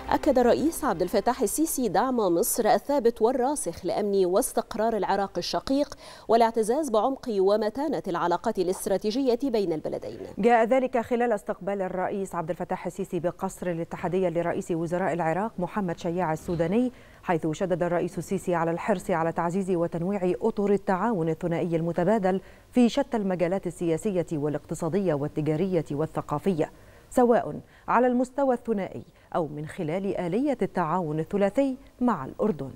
أكد الرئيس عبد الفتاح السيسي دعم مصر الثابت والراسخ لأمن واستقرار العراق الشقيق والاعتزاز بعمق ومتانة العلاقات الاستراتيجية بين البلدين. جاء ذلك خلال استقبال الرئيس عبد الفتاح السيسي بقصر الاتحادية لرئيس وزراء العراق محمد شياع السوداني، حيث شدد الرئيس السيسي على الحرص على تعزيز وتنويع أطر التعاون الثنائي المتبادل في شتى المجالات السياسية والاقتصادية والتجارية والثقافية، سواء على المستوى الثنائي أو من خلال آلية التعاون الثلاثي مع الأردن.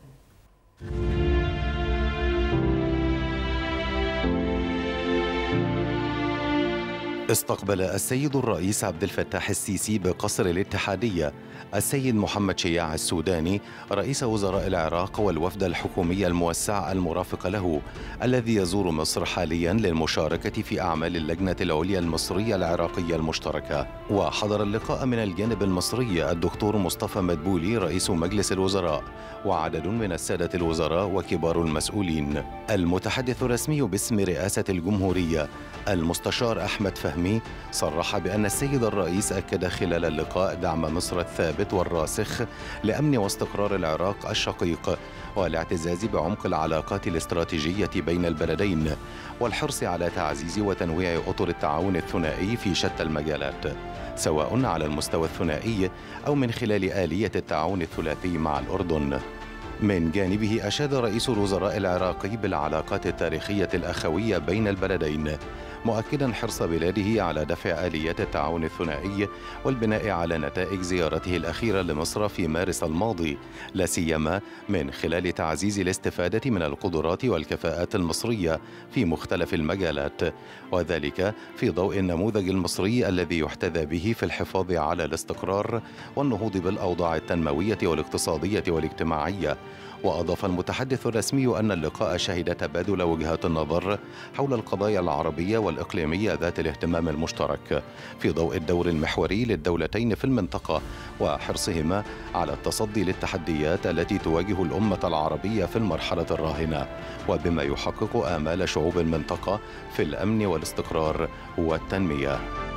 استقبل السيد الرئيس عبد الفتاح السيسي بقصر الاتحادية السيد محمد شياع السوداني رئيس وزراء العراق والوفد الحكومي الموسع المرافق له، الذي يزور مصر حاليا للمشاركة في أعمال اللجنة العليا المصرية العراقية المشتركة. وحضر اللقاء من الجانب المصري الدكتور مصطفى مدبولي رئيس مجلس الوزراء وعدد من السادة الوزراء وكبار المسؤولين. المتحدث الرسمي باسم رئاسة الجمهورية المستشار أحمد فهمي صرح بأن السيد الرئيس أكد خلال اللقاء دعم مصر الثابت والراسخ لأمن واستقرار العراق الشقيق والاعتزاز بعمق العلاقات الاستراتيجية بين البلدين والحرص على تعزيز وتنويع أطر التعاون الثنائي في شتى المجالات، سواء على المستوى الثنائي أو من خلال آلية التعاون الثلاثي مع الأردن. من جانبه أشاد رئيس الوزراء العراقي بالعلاقات التاريخية الأخوية بين البلدين، مؤكدا حرص بلاده على دفع آليات التعاون الثنائي والبناء على نتائج زيارته الأخيرة لمصر في مارس الماضي، لا سيما من خلال تعزيز الاستفادة من القدرات والكفاءات المصرية في مختلف المجالات، وذلك في ضوء النموذج المصري الذي يحتذى به في الحفاظ على الاستقرار والنهوض بالأوضاع التنموية والاقتصادية والاجتماعية. وأضاف المتحدث الرسمي أن اللقاء شهد تبادل وجهات النظر حول القضايا العربية والإقليمية ذات الاهتمام المشترك في ضوء الدور المحوري للدولتين في المنطقة وحرصهما على التصدي للتحديات التي تواجه الأمة العربية في المرحلة الراهنة، وبما يحقق آمال شعوب المنطقة في الأمن والاستقرار والتنمية.